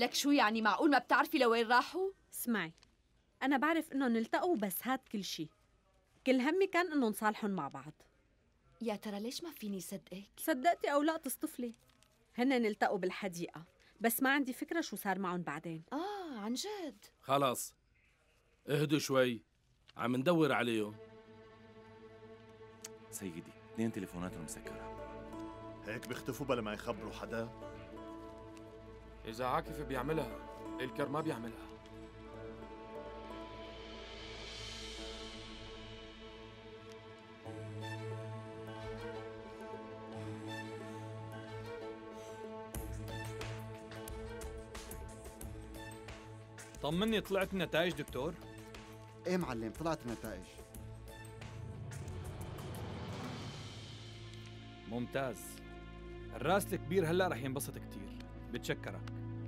لك شو يعني؟ معقول ما بتعرفي لوين راحوا؟ اسمعي، أنا بعرف إنهم التقوا بس هاد كل شي. كل همي كان إنه نصالحن مع بعض. يا ترى ليش ما فيني صدقك؟ صدقتي أو لا تصطفلي، هن التقوا بالحديقة، بس ما عندي فكرة شو صار معهم بعدين. عن جد؟ خلاص اهدوا شوي، عم ندور عليهم. سيدي 2 تليفوناتهم مسكرة. هيك بيختفوا بلا ما يخبروا حدا؟ إذا عاكف بيعملها، إلكر ما بيعملها. طمني، طلعت النتائج دكتور؟ ايه معلم، طلعت النتائج. ممتاز. الراس الكبير هلا رح ينبسط كتير. بتشكرك.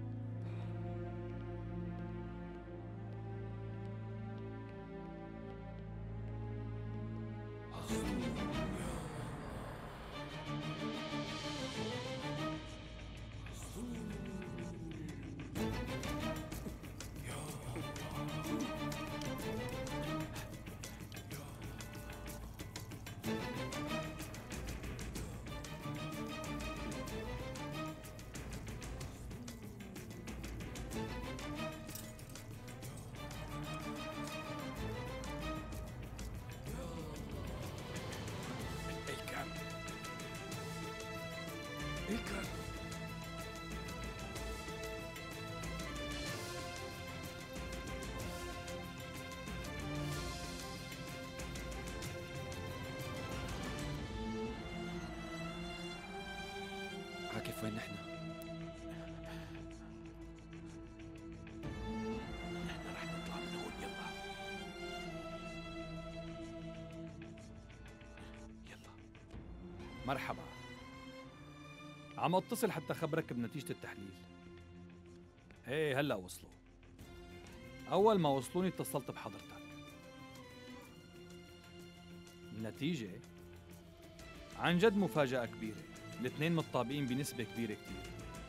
عاكف وين نحن؟ نحن رح نطلع من هون. يلا مرحبا. عم اتصل حتى خبرك بنتيجة التحليل. ايه هلا وصلوا. أول ما وصلوني اتصلت بحضرتك. النتيجة عن جد مفاجأة كبيرة. الاثنين متطابقين بنسبة كبيرة كتير.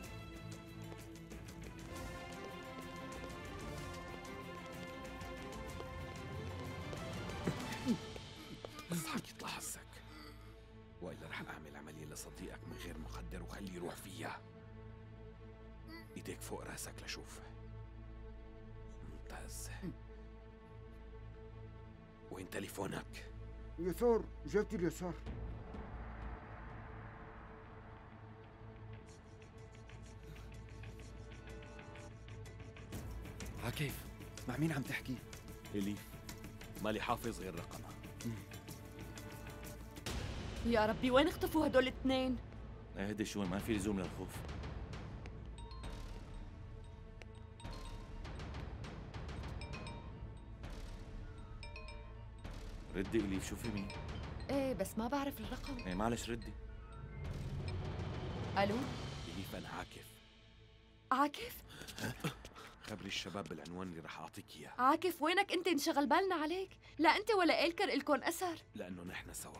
اصحك يطلع حسك، وإلا رح أعمل عملية لصديقك من غير مخدر وخليه يروح فيها. إيديك فوق راسك لشوف. ممتاز. وين تليفونك؟ يسار، جهة اليسار. عاكف مع مين عم تحكي؟ إليف، مالي حافظ غير رقمها. يا ربي وين اختفوا هدول الاثنين؟ اهدي شوي، ما في لزوم للخوف. ردي إليف، شوفي مين. ايه بس ما بعرف الرقم. ايه معلش ردي. الو؟ إليف أنا عاكف. عاكف؟ خبري الشباب بالعنوان اللي رح أعطيك إياه. عاكف وينك انت؟ انشغل بالنا عليك. لا انت ولا إلكر إلكن أثر. لأنه نحن سوا.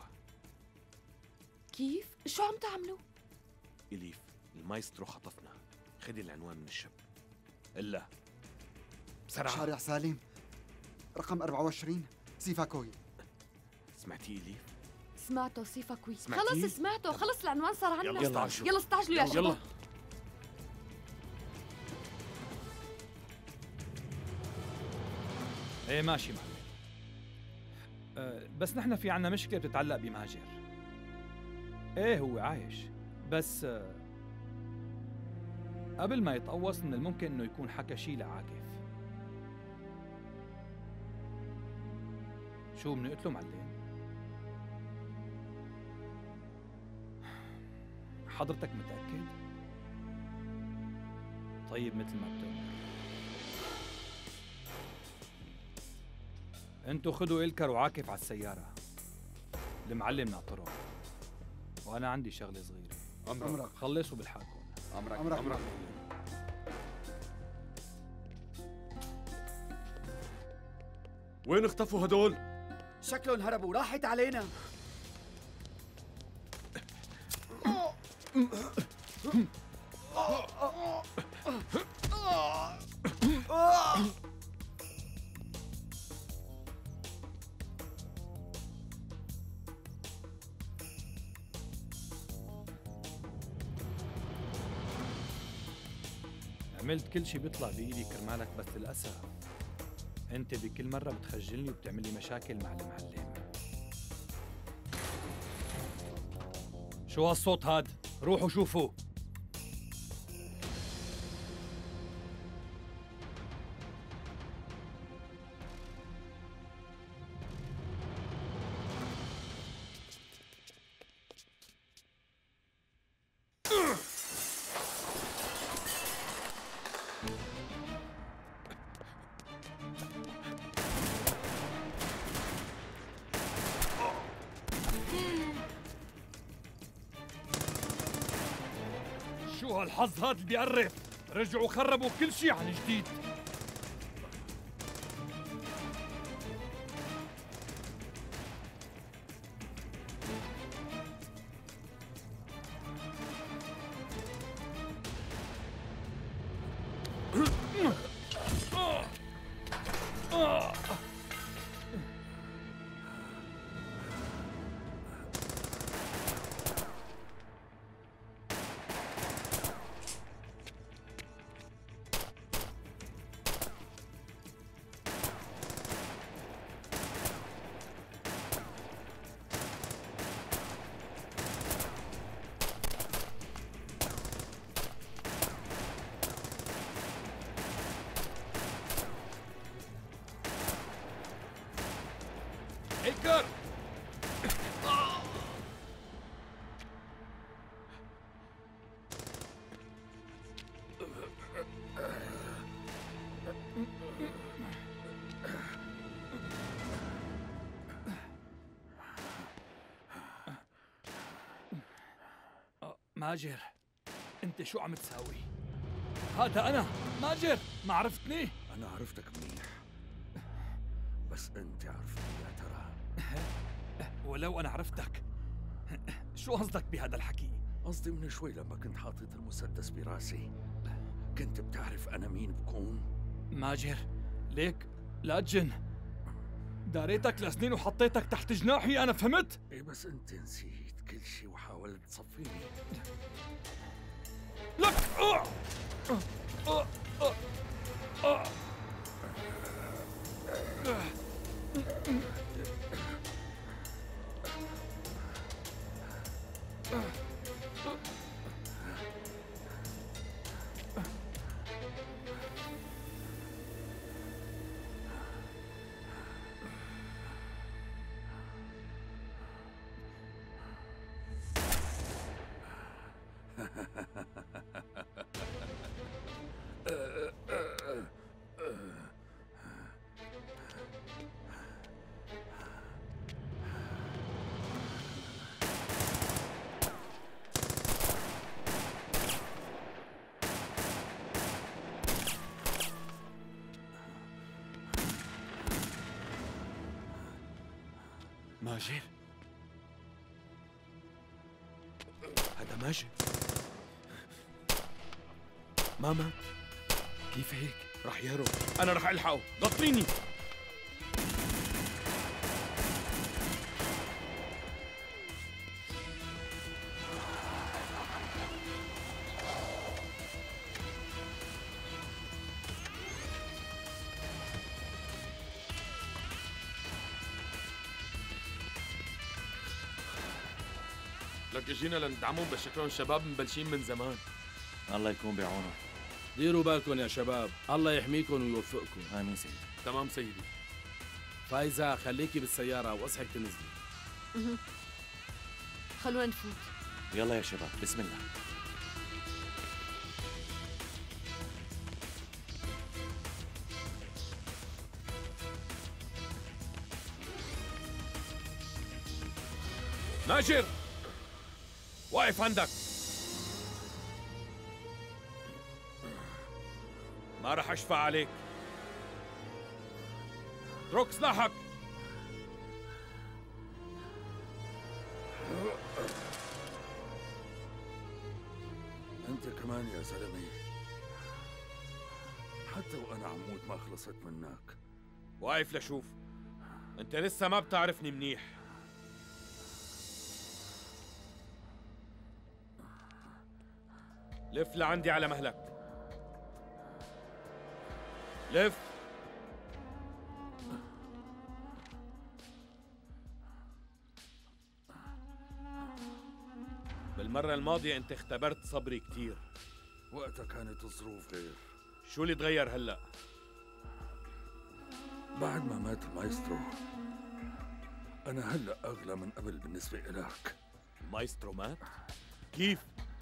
كيف؟ شو عم تعملوا؟ إليف المايسترو خطفنا. خدي العنوان من الشاب. إلا بسرعة. شارع سالم، رقم 24، سيفاكوي. سمعتي إليف؟ سمعته سيفاكوي. سمعتيه؟ خلص سمعته، خلص العنوان صار عنا. يلا استعجلوا. يلا استعجلوا يا شباب. يلا. ايه ماشي معلم. بس نحن في عنا مشكلة بتتعلق بمهاجر. ايه هو عايش، بس قبل ما يتقوص من الممكن انه يكون حكى شي لعاكف. شو بنقتله معلم؟ حضرتك متأكد؟ طيب مثل ما بتقول. انتوا خدوا إلكر وعاكف على السيارة. المعلم ناطره. وأنا عندي شغلة صغيرة. أمرك. خلصوا بالحالكم. أمرك. أمرك. أمرك. وين اختفوا هدول؟ شكلهم هربوا، راحت علينا. عملت كل شي بيطلع بإيدي كرمالك، بس للأسف أنت بكل مرة بتخجلني وبتعملي مشاكل مع المعلم. شو هالصوت هاد؟ روحوا شوفوا. شو هالحظ هاد اللي بيقرف؟ رجعوا خربوا كل شي عن جديد. إيكر! ماجر، انت شو عم تساوي؟ هذا انا ماجر، ما عرفتني؟ أنا عرفتك منيح، بس أنت عرفتني يا ترى؟ ولو انا عرفتك، شو قصدك بهذا الحكي؟ قصدي من شوي لما كنت حاطط المسدس براسي كنت بتعرف أنا مين بكون؟ ماجر، ليك لا تجن، داريتك لسنين وحطيتك تحت جناحي، أنا فهمت؟ إيه بس أنت نسيت كل شي وحاولت تصفيني. لك ماجر، هذا ماجر ما مات. كيف هيك؟ رح يهرب، أنا رح ألحقه، غطيني. لك اجينا لندعمهم، بس شكلهم الشباب مبلشين من زمان. الله يكون بعونه. ديروا بالكم يا شباب، الله يحميكم ويوفقكم. آمين سيدي. تمام سيدي. فايزة خليكي بالسيارة واصحك تنزلي. خلونا نفوت. يلا يا شباب، بسم الله. ماجر، واقف عندك، ما رح أشفع عليك. اترك سلاحك. أنت كمان يا زلمة، حتى وأنا عم موت ما خلصت منك. واقف لشوف. انت لسه ما بتعرفني منيح. لف لعندي على مهلك. لف. بالمرة الماضية انت اختبرت صبري كتير. وقتها كانت الظروف غير. شو اللي تغير هلأ؟ بعد ما مات المايسترو أنا هلأ أغلى من قبل بالنسبة إلك. المايسترو مات؟ كيف؟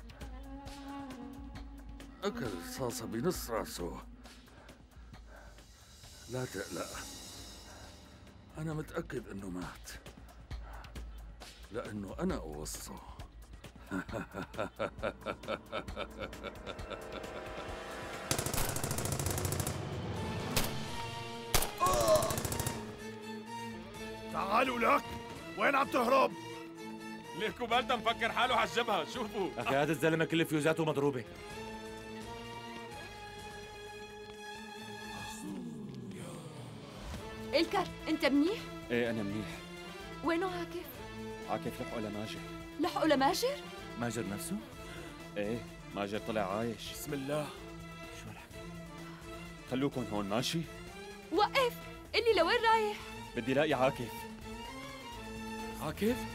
أكل رصاصة بنص راسه. لا تقلق، أنا متأكد إنه مات لأنه أنا قوصته. تعالوا لك، وين عم تهرب؟ ليكو بالتا مفكر حاله على الجبهة، شوفوا. أخي هذا الزلمة كل فيوزاته مضروبة. إلكر أنت منيح؟ إيه أنا منيح. وينه عاكف؟ عاكف لحقه لماجر. لحقوا لماجر؟ ماجر نفسه؟ إيه ماجر طلع عايش. بسم الله. شو هالحكي؟ خلوكم هون ماشي؟ وقف، قلي لوين رايح؟ بدي لاقي عاكف. عاكف؟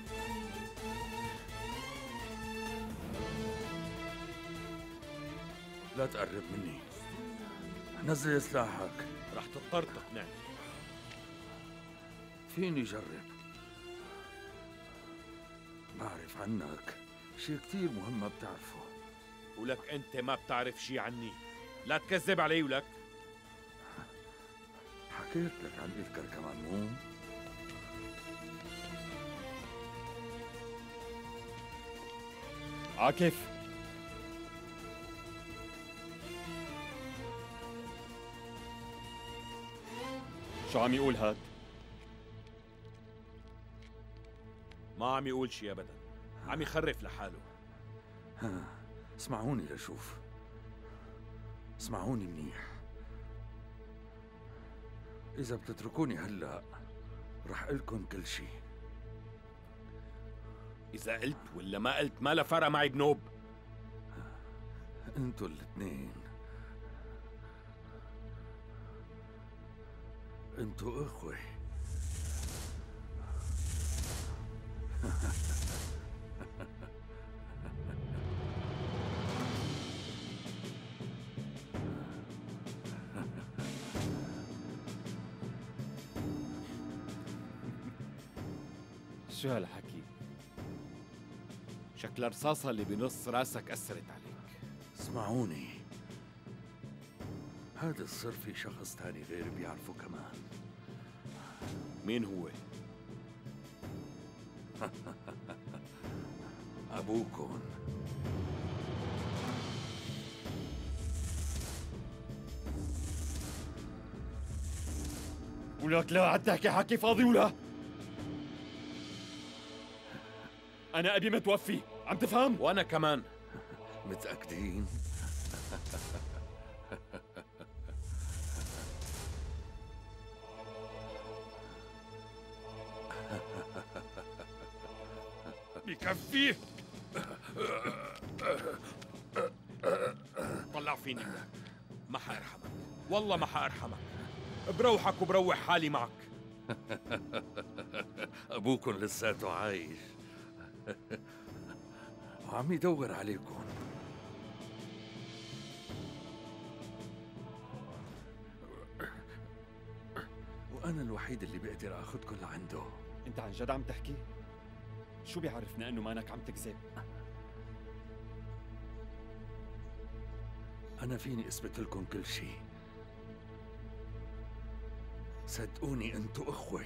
لا تقرب مني، نزل سلاحك. رح تضطر تقنعني. فيني جرب. بعرف عنك شي كتير مهم ما بتعرفه. ولك انت ما بتعرف شي عني. لا تكذب علي ولك. حكيت لك عن إلكر كمان مو؟ عاكف شو عم يقول هاد؟ ما عم يقول شي ابدا، عم يخرف لحاله. ها، اسمعوني لشوف، اسمعوني منيح. إذا بتتركوني هلأ رح قلكن كل شي. إذا قلت ولا ما قلت ما لا فرق معي بنوب. انتوا الاثنين انتوا اخوة. شو هالحكي؟ شكل الرصاصة اللي بنص راسك أثرت عليك. اسمعوني، هذا السر في شخص تاني غيري بيعرفه كمان. مين هو؟ أبوكم. ولك لا عاد تحكي حكي فاضي ولا؟ أنا أبي متوفي، عم تفهم؟ وأنا كمان. متأكدين؟ بكفي. طلع فيني ولك، ما حأرحمك، والله ما حأرحمك. بروحك وبروح حالي معك. أبوكم لساته عايش وعم يدور عليكم. وأنا الوحيد اللي بقدر أخذكم لعنده. أنت عن جد عم تحكي؟ شو بيعرفنا إنه مانك عم تكذب؟ أنا فيني أثبت لكم كل شيء. صدقوني أنتوا أخوة.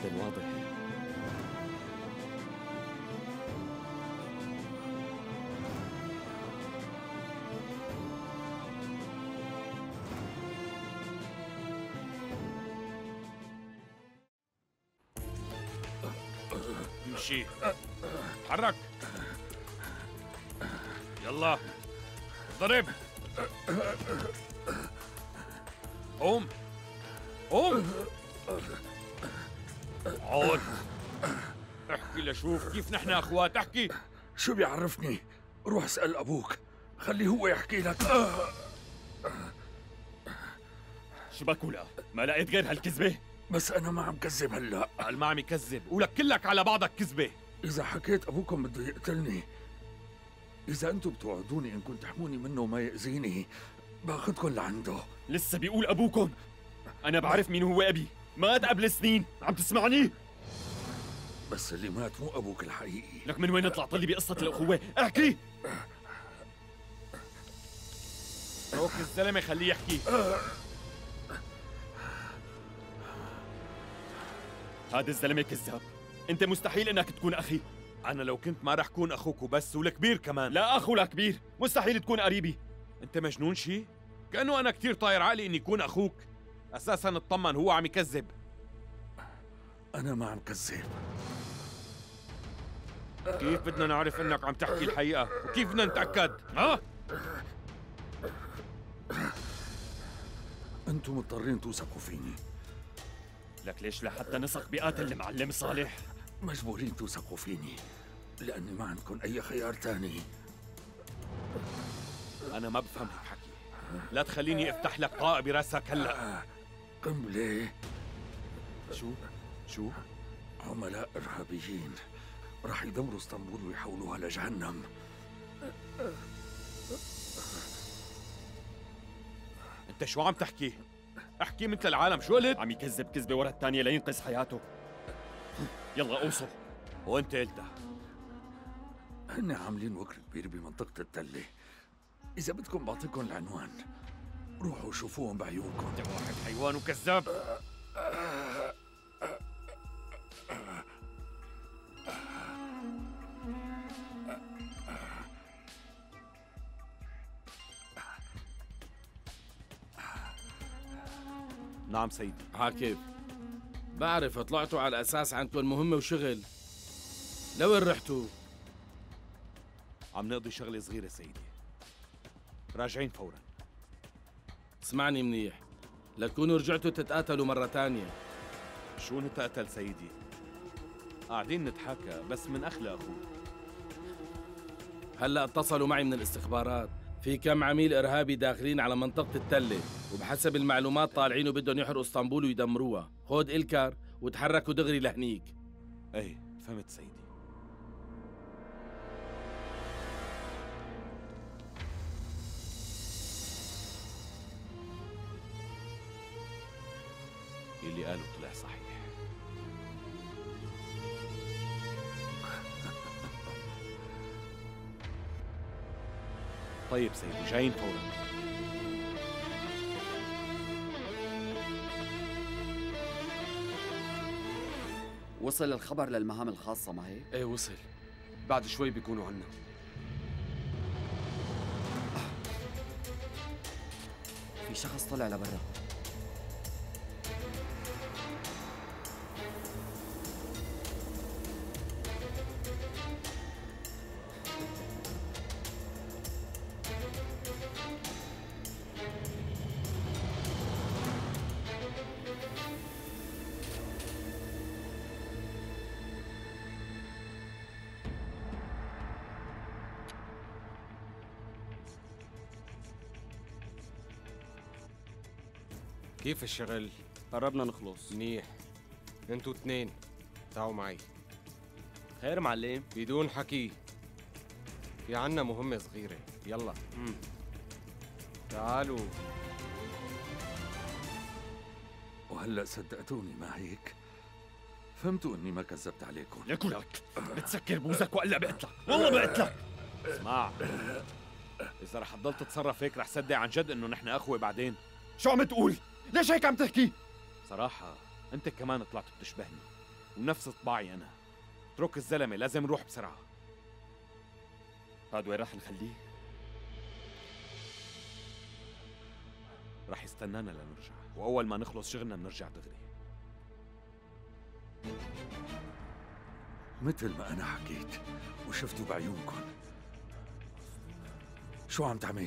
العدل واضح. امشي، تحرك، يلا ضرب، قوم قوم، عود، احكي لشوف كيف نحن اخوات، احكي. شو بيعرفني؟ روح اسأل أبوك، خليه هو يحكي لك. شبك ولا ما لقيت غير هالكذبة؟ بس أنا ما عم كذب هلأ. قال ما عم يكذب، ولك كلك على بعضك كذبة. إذا حكيت أبوكم بده يقتلني، إذا أنتم بتوعدوني إنكم تحموني منه وما يأذيني، باخدكم لعنده. لسه بيقول أبوكم؟ أنا بعرف مين هو أبي، مات قبل سنين، عم تسمعني؟ بس اللي مات مو أبوك الحقيقي. لك من وين طلعت لي بقصة الأخوة؟ احكي! روك الزلمة خليه يحكي. هذا الزلمة كذاب، أنت مستحيل إنك تكون أخي. أنا لو كنت ما رح كون أخوك وبس، والكبير كمان. لا أخ ولا كبير، مستحيل تكون قريبي. أنت مجنون شي؟ كأنه أنا كتير طاير عقلي إني كون أخوك. أساساً اطمن، هو عم يكذب. أنا ما عم كذب. كيف بدنا نعرف إنك عم تحكي الحقيقة؟ وكيف بدنا نتأكد؟ ها؟ أنتم مضطرين توثقوا فيني. لك ليش لحتى نثق بقاتل المعلم صالح؟ مجبورين توثقوا فيني، لأني ما عندكم أي خيار تاني. أنا ما بفهم هيك حكي. لا تخليني افتح لك طاقة براسك هلا. قنبلة. شو؟ عملاء إرهابيين راح يدمروا اسطنبول ويحولوها لجهنم. أنت شو عم تحكي؟ احكي مثل العالم، شو قلت؟ عم يكذب كذبة ورا الثانية لينقذ حياته. يلا اوصل. وأنت قلتها. هن عاملين وكر كبير بمنطقة التلة. إذا بدكم بعطيكم العنوان، روحوا شوفوهم بعيونكم. أنت واحد حيوان وكذاب. نعم سيدي. عاكف، بعرف طلعتوا على الأساس عندكم مهمة وشغل. لوين رحتوا؟ عم نقضي شغلة صغيرة سيدي، راجعين فورا. اسمعني منيح، لتكونوا رجعتوا تتقاتلوا مرة تانية. شو نتقاتل سيدي؟ قاعدين نتحاكى بس من أخ لأخوه. هلأ اتصلوا معي من الاستخبارات، في كم عميل إرهابي داخلين على منطقة التلة، وبحسب المعلومات طالعين وبدهم يحرقوا اسطنبول ويدمروها. خود إلكار وتحركوا دغري لهنيك. ايه فهمت سيدي. اللي قاله طلع صحيح. طيب سيدي، جايين فورا. وصل الخبر للمهام الخاصة، ما هيك؟ ايه وصل، بعد شوي بيكونوا عنا. في شخص طلع لبرا. كيف الشغل؟ قربنا نخلص. منيح. انتوا اثنين تعالوا معي. خير معلم؟ بدون حكي، في عنا مهمة صغيرة. يلا تعالوا. وهلأ صدقتوني ما هيك؟ فهمتوا اني ما كذبت عليكم. لك ولك بتسكر بوزك والا بقتلك، والله بقتلك. اسمع، إذا رح تضل تتصرف هيك رح صدق عن جد إنه نحن أخوة بعدين. شو عم تقول؟ ليش هيك عم تحكي؟ صراحة أنت كمان طلعت بتشبهني، ونفس طباعي أنا. اترك الزلمة، لازم نروح بسرعة. هاد وين رح نخليه؟ رح يستنانا لنرجع، وأول ما نخلص شغلنا بنرجع دغري. مثل ما أنا حكيت وشفتوا بعيونكم. شو عم تعمل؟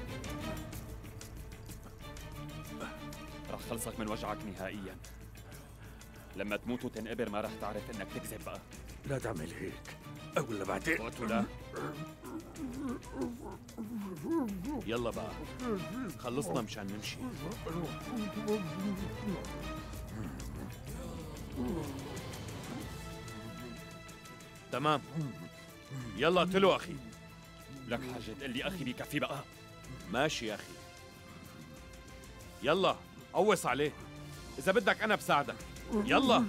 رح خلصك من وجعك نهائياً. لما تموت وتنقبر ما رح تعرف إنك تكذب بقى. لا تعمل هيك، أقول بعدين. قلت لا. يلا بقى، خلصنا مشان نمشي. تمام، يلا اقتلوا أخي. لك حاجة تقول لي أخي بكفي بقى؟ ماشي يا أخي، يلا قوص عليه. إذا بدك أنا بساعدك، يلا.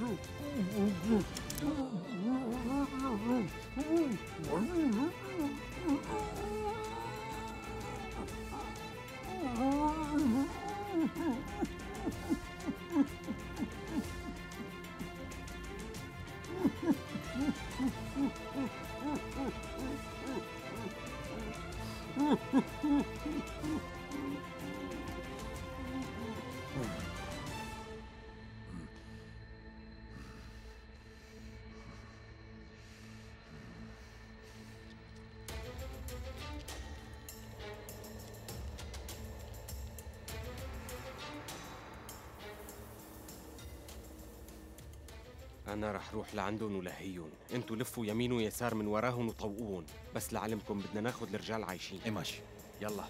أنا رح روح لعندهم ولهيهم، انتوا لفوا يمين ويسار من وراهم وطوقوهم، بس لعلمكم بدنا ناخذ الرجال عايشين. ايه ماشي، يلا.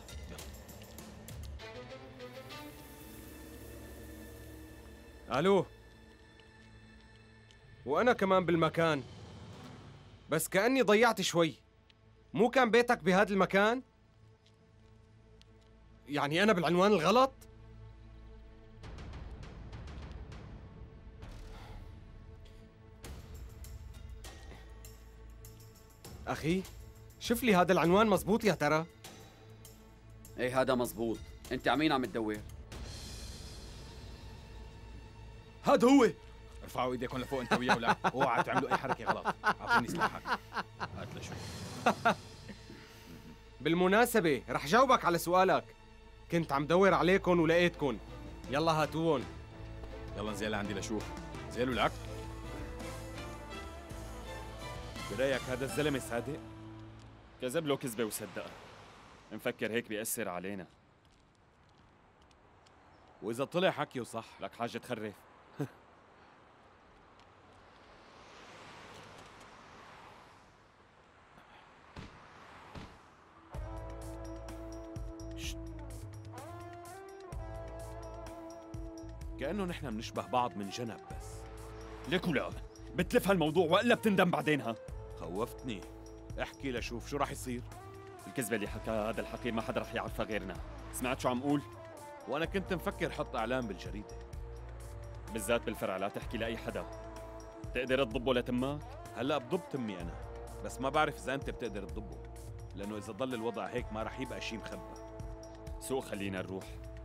الو، وانا كمان بالمكان، بس كأني ضيعت شوي. مو كان بيتك بهذا المكان؟ يعني أنا بالعنوان الغلط؟ أخي شوف لي هذا العنوان مزبوط يا ترى؟ ايه هذا مزبوط. انت عمين عم تدور؟ هذا هو. ارفعوا ايديكم لفوق انت وياه ولا اوعى تعملوا اي حركه غلط. اعطيني سلاحك. هات لشوي. بالمناسبة رح جاوبك على سؤالك. كنت عم دور عليكم ولقيتكم. يلا هاتوهم. يلا نزيل عندي لشوف. زيلوا لك. برأيك هذا الزلمة صادق؟ كذب له كذبة وصدقها. مفكر هيك بيأثر علينا. وإذا طلع حكيه صح لك حاجة تخرف. كأنه نحن بنشبه بعض من جنب بس. ليك ولا بتلف هالموضوع وإلا بتندم بعدينها. خوفتني. احكي لشوف شو راح يصير. الكذبة اللي حكاها هذا الحقير ما حدا رح يعرفها غيرنا. سمعت شو عم قول؟ وأنا كنت مفكر حط إعلان بالجريدة. بالذات بالفرع لا تحكي لأي حدا. تقدر تضبه لتمك؟ هلا بضب تمي أنا، بس ما بعرف إذا أنت بتقدر تضبه، لأنه إذا ضل الوضع هيك ما رح يبقى شيء مخبى. سوق خلينا نروح.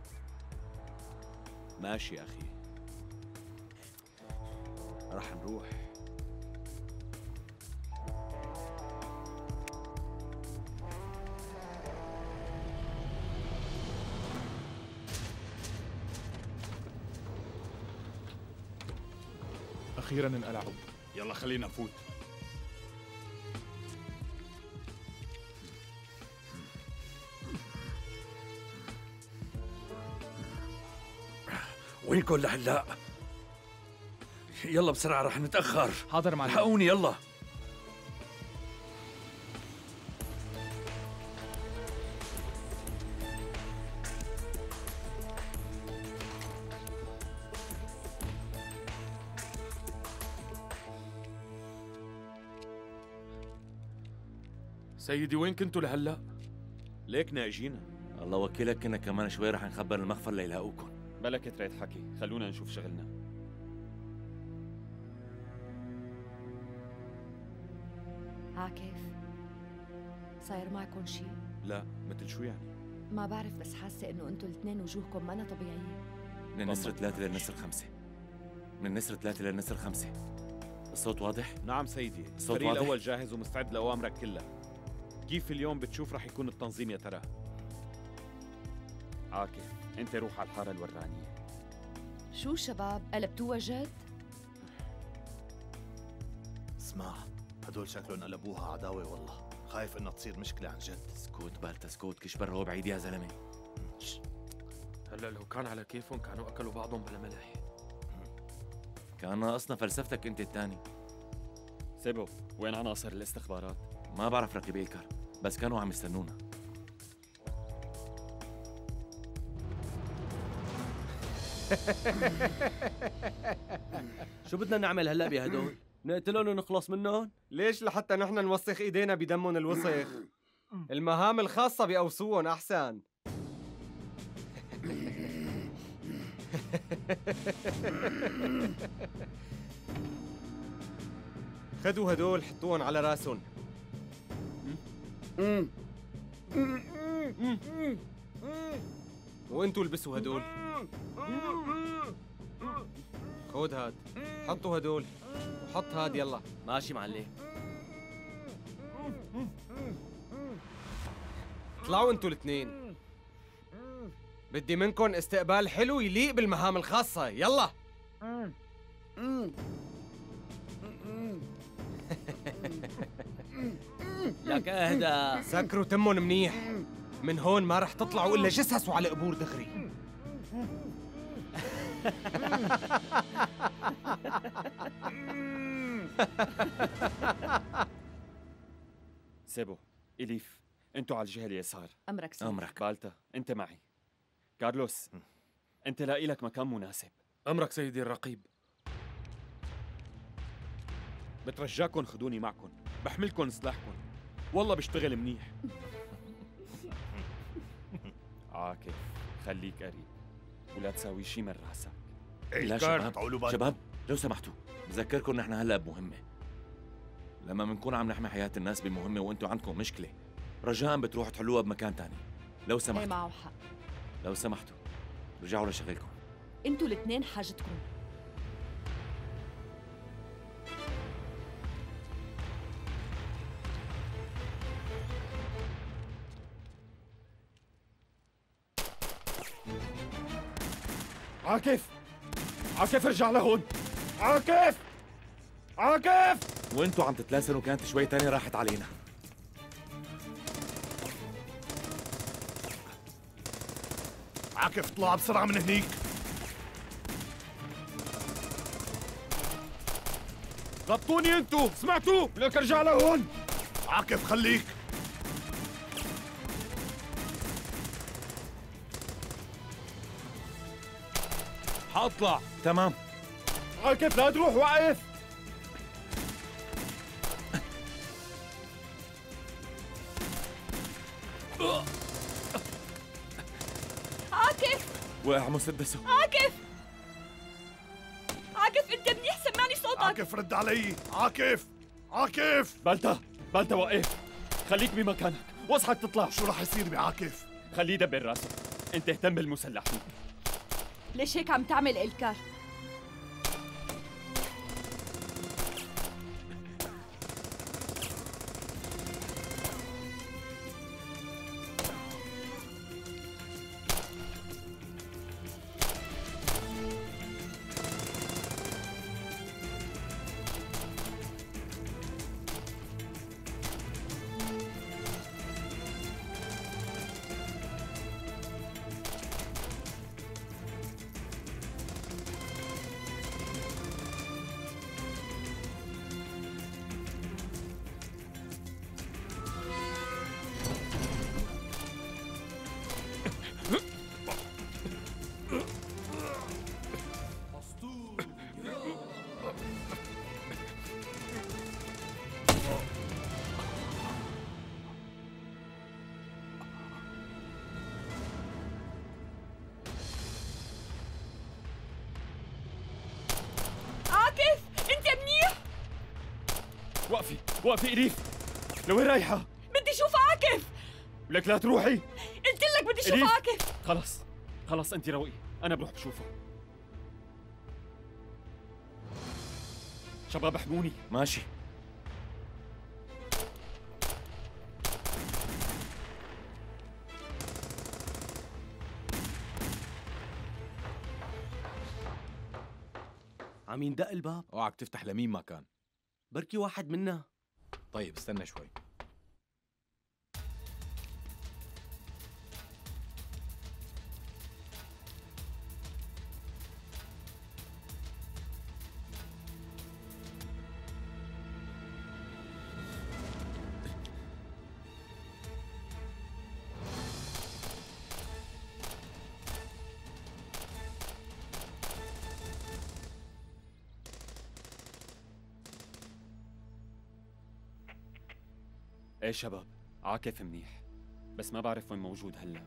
ماشي يا أخي، رح نروح. أخيراً انقلعوا. يلا خلينا نفوت. وينكم لهلا؟ يلا بسرعة رح نتأخر. حاضر معلم. الحقوني يلا. سيدي وين كنتوا لهلا؟ ليكنا اجينا. الله وكيلك كنا كمان شوي رح نخبر المخفر ليلاقوكم. بلا كترة حكي، خلونا نشوف شغلنا. عاكف، صاير معكم شيء؟ لا، مثل شو يعني؟ ما بعرف، بس حاسة إنه أنتوا الاثنين وجوهكم مانا طبيعية. من النسر 3 للنسر 5. من النسر 3 للنسر 5. الصوت واضح؟ نعم سيدي، الصوت الفريق واضح؟ الأول جاهز ومستعد لأوامرك كلها. كيف اليوم بتشوف رح يكون التنظيم يا ترى؟ عاكف، انت روح على الحارة الورانية. شو شباب، قلبتوها جد؟ اسمع، هدول شكلهم قلبوها عداوة والله، خايف انها تصير مشكلة عن جد. سكوت بالتا سكوت، كشبر هو بعيد يا زلمة. هلا لو كان على كيفهم كانوا اكلوا بعضهم بلا ملح. كان ناقصنا فلسفتك انت الثاني. سيبو، وين عناصر الاستخبارات؟ ما بعرف رقيب إلكار، بس كانوا عم يستنونا. شو بدنا نعمل هلا بهدول؟ نقتلهم ونخلص منهم؟ ليش لحتى نحن نوسخ ايدينا بدمهم الوسخ؟ المهام الخاصة بأوسوهم أحسن. خدوا هدول حطوهم على راسهم. وانتوا البسوا هدول. خود هاد، حطوا هدول وحط هاد. يلا ماشي معلم. اطلعوا انتوا الاثنين، بدي منكم استقبال حلو يليق بالمهام الخاصة. يلا لك اهدى. سكروا تمهم منيح، من هون ما رح تطلعوا الا جثث وعلى قبور دغري. سيبو، إليف، انتوا على الجهة اليسار. أمرك سيدي. أمرك. بالتا، انت معي. كارلوس، انت لاقي لك مكان مناسب. امرك سيدي الرقيب. بترجاكم خدوني معكم، بحملكم سلاحكم، والله بشتغل منيح. عاكف، خليك قريب ولا تساوي شي من راسك. لا شباب لو سمحتوا، بذكركم نحن هلا بمهمة. لما بنكون عم نحمي حياة الناس بمهمة وانتوا عندكم مشكلة، رجاء بتروحوا تحلوها بمكان تاني. لو ايه سمحتوا. معه حق. لو سمحتوا رجعوا لشغلكم. انتوا الاثنين حاجتكم. عاكف، عاكف ارجع لهون. عاكف، عاكف. وانتوا عم تتلاسنوا كانت شوي تانية راحت علينا. عاكف اطلع بسرعة من هنيك. غطوني انتوا، سمعتوا؟ لك ارجع لهون. عاكف خليك. حاطلع. تمام. عاكف لا تروح، واقف. عاكف، وقع مسدسه. عاكف، عاكف انت منيح؟ سمعني صوتك. عاكف رد علي. عاكف، عاكف. بالتا، بالتا وقف. خليك بمكانك، واصحك تطلع. شو رح يصير بعاكف؟ خليه يدبر راسه، انت اهتم بالمسلحين. ليش هيك عم تعمل إلكار؟ وقفي، وقفي إليف. لوين رايحة؟ بدي اشوف عاكف. لك لا تروحي. قلت لك بدي اشوف إليف. عاكف. خلص خلص انت روقي، انا بروح بشوفه. شباب احموني. ماشي. عم يندق الباب. اوعك تفتح لمين ما كان. بركي واحد منا. طيب استنى شوي. ايه شباب، عاكف منيح بس ما بعرف وين موجود هلا.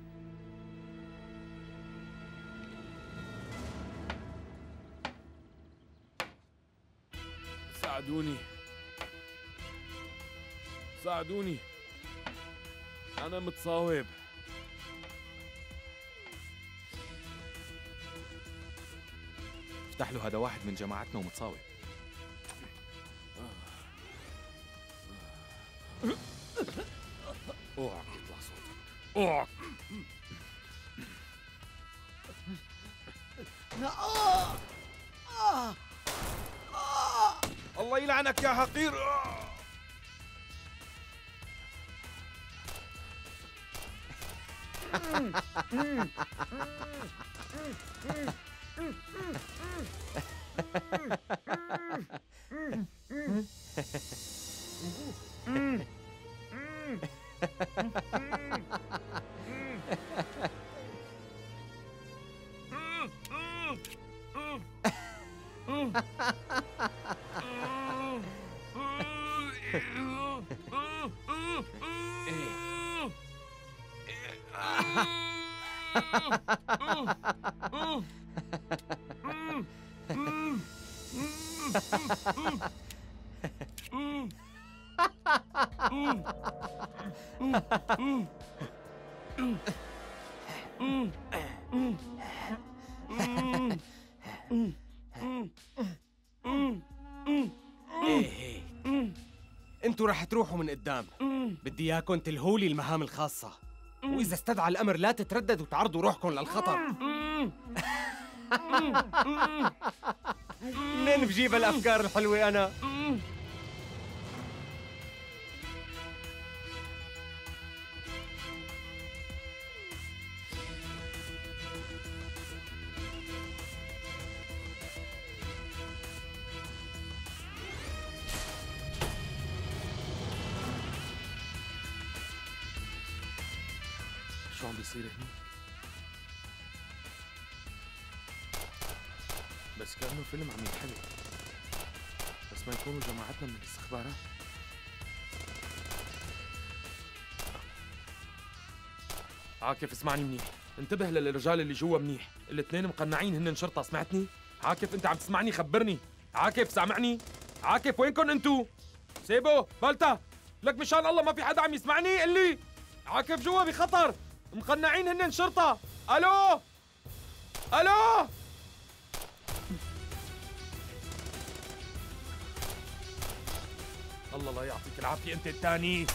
ساعدوني ساعدوني، أنا متصاوب. افتح له، هذا واحد من جماعتنا ومتصاوب. اوعك يطلع صوتك، اوعك. الله يلعنك يا حقير. ايه انتوا رح تروحوا من قدام. بدي اياكم تلهولي المهام الخاصة، واذا استدعى الامر لا تترددوا وتعرضوا روحكم للخطر. منين بجيب الافكار الحلوة انا؟ شو عم بيصير هنا؟ بس كأنه فيلم عم ينحلب. بس ما يكونوا جماعتنا من الاستخبارات. عاكف اسمعني منيح، انتبه للرجال اللي جوا منيح، الاثنين مقنعين هن شرطة، سمعتني؟ عاكف انت عم تسمعني؟ خبرني. عاكف سامعني؟ عاكف وينكن انتو؟ سيبو، بلتا، لك مشان الله ما في حدا عم يسمعني؟ قل لي. عاكف جوا بخطر، مقنعين هن شرطة. الو؟ الو؟ الله لا يعطيك العافية انت الثاني.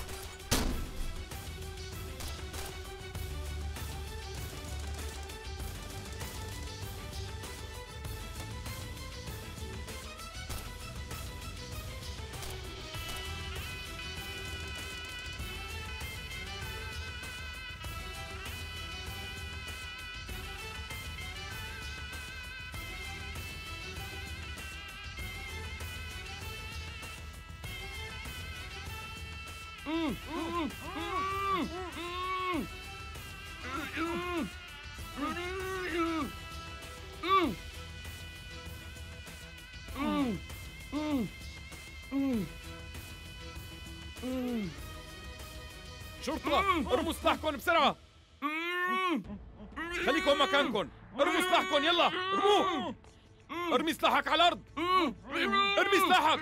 شرطة، ارموا سلاحكم بسرعة. خليكم مكانكم، ارموا سلاحكم يلا، ارموه. ارمي سلاحك على الأرض، ارمي سلاحك.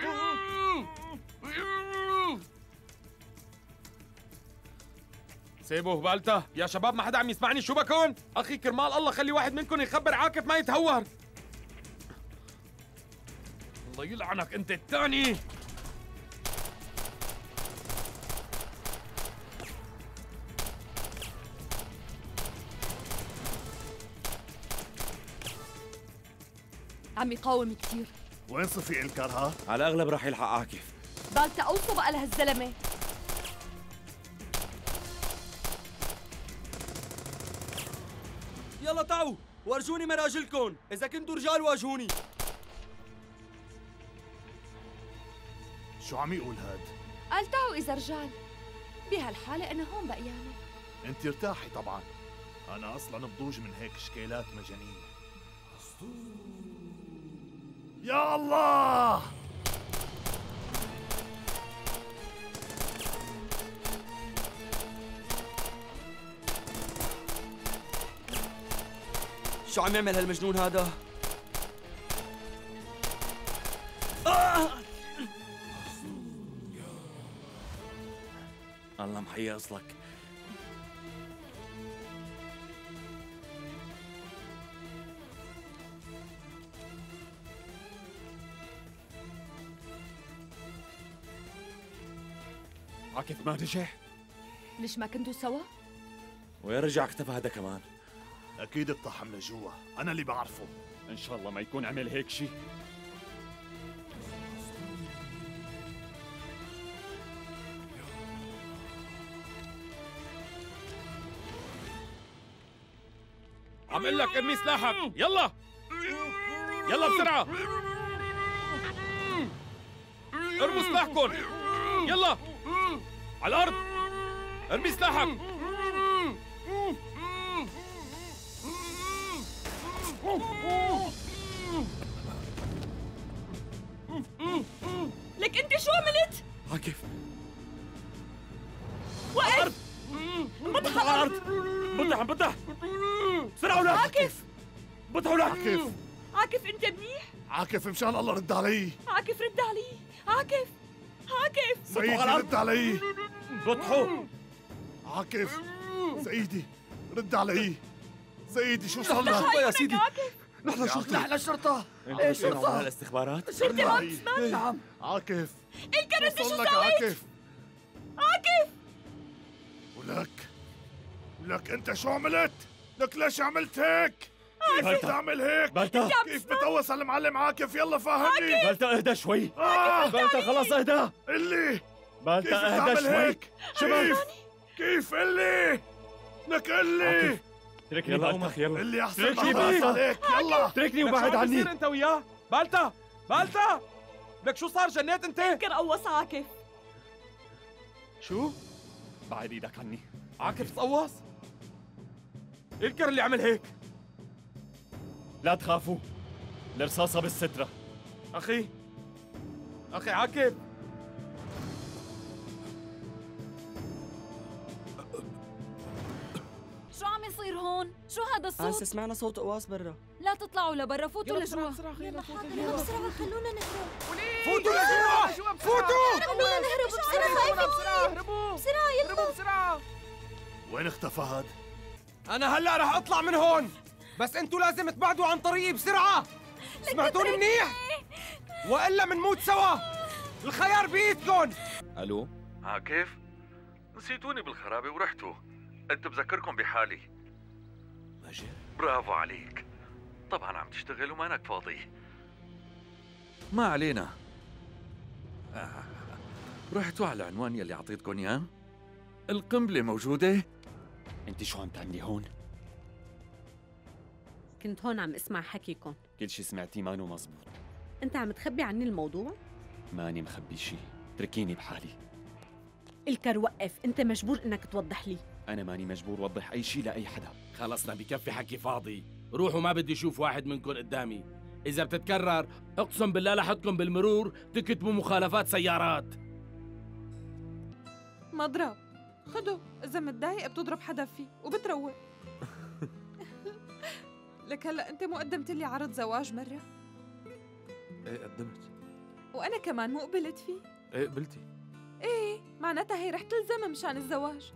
سيبوه بالتا. يا شباب ما حدا عم يسمعني، شو بكون؟ أخي كرمال الله خلي واحد منكم يخبر عاكف ما يتهور. الله يلعنك انت الثاني. عم يقاوم كثير. وين صفي إلكار ها؟ على الأغلب راح يلحق عاكف. بالتا أوصى بقى لهالزلمة. يلا تعوا ورجوني مراجلكم، إذا كنتوا رجال واجهوني. شو عم يقول هاد؟ قال تعوا إذا رجال. بهالحالة أنا هون بقيانة. انت ارتاحي طبعا. أنا أصلا بضوج من هيك شكيلات مجانية. يا الله! شو عم يعمل هالمجنون هذا؟ الله محيي أصلك. عاكف ما نجح؟ ليش ما كنتوا سوا؟ ويا رجع اختفى هذا كمان. أكيد اقتحم لجوا، أنا اللي بعرفه. إن شاء الله ما يكون عمل هيك شيء. عم اقول لك ارمي سلاحك، يلا يلا بسرعة، ارموا سلاحكم، يلا على الأرض، ارمي سلاحك. لك انت شو عملت؟ عاكف وقف. بطح على الأرض. بطح بسرعة ولا عاكف بطحوا له. عاكف عاكف انت منيح؟ عاكف مشان الله رد علي. عاكف رد علي. عاكف سيدي رد علي. بطحوا. عاكف سيدي رد علي. سيدي شو صار لك؟ شرطة يا سيدي. نحن شرطة. نحن شرطة. ايه شرطة؟ الاستخبارات؟ شرطة ما بتسمع. نعم. عاكف إلكار انت شو صار لك سويت؟ عاكف ولك انت شو عملت؟ لك ليش عملت هيك؟ كيف بتعمل هيك؟ بالتا كيف بتوصل المعلم عاكف؟ يلا فهمني. بالتا اهدى شوي. بالتا خلاص اهدى. اللي بالتا اهدى شوي. كيف اللي؟ لك اللي تركني يلا بالتا. أمك يلا. اللي احسن تركني ما بيه. عليك. يلا تركني لك وبعد شو عم عني. بتصير انت وياه؟ بالتا لك شو صار؟ جنيت انت؟ إلكار قوص عاكف. شو؟ بعد ايدك عني. عاكف تقوص؟ إلكار اللي عمل هيك. لا تخافوا، الرصاصة بالسترة. أخي عاكف، شو عم يصير هون؟ شو هذا هسه الصوت؟ سمعنا صوت قواس برا. لا تطلعوا لبرا، فوتوا لجوا. يلا بسرعة خلونا نهرب. فوتوا لجوا، فوتوا. خلونا نهرب بسرعة. بسرعة يلا. بسرعة. وين اختفى هاد؟ أنا هلا رح أطلع من هون، بس أنتوا لازم تبعدوا عن طريقي بسرعة. سمعتوني منيح؟ وإلا منموت سوا. الخيار بإيدكم. الو كيف؟ نسيتوني بالخرابة ورحتوا. انت بذكركم بحالي. ماجد برافو عليك. طبعا عم تشتغل ومانك فاضي. ما علينا. رحتوا على العنوان يلي اعطيتكم اياه؟ القنبلة موجودة؟ انت شو عم تعملي هون؟ كنت هون عم اسمع حكيكم. كل شي سمعتيه مانو مزبوط. انت عم تخبي عني الموضوع؟ ماني مخبي شي، اتركيني بحالي. إلكار وقف، انت مجبور انك توضح لي. انا ماني مجبور وضح اي شي لاي حدا. خلصنا بكفي حكي فاضي. روحوا، ما بدي اشوف واحد منكم قدامي. اذا بتتكرر اقسم بالله لحطكم بالمرور تكتبوا مخالفات سيارات. مضرب خده، اذا متضايق بتضرب حدا فيه وبتروق. لك هلا انت مو قدمت لي عرض زواج مره؟ ايه قدمت. وانا كمان مو قبلت فيه؟ ايه قبلتي. ايه معناتها هي رح تلزم مشان الزواج.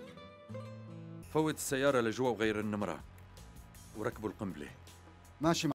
فوت السيارة لجوا وغير النمرة وركبوا القنبلة. ماشي